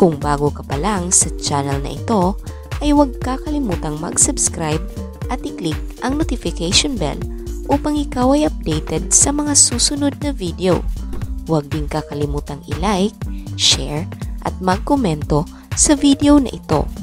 Kung bago ka pa lang sa channel na ito, ay huwag kakalimutang mag-subscribe at i-click ang notification bell upang ikaw ay updated sa mga susunod na video. Huwag din kakalimutang i-like, share at mag-komento sa video na ito.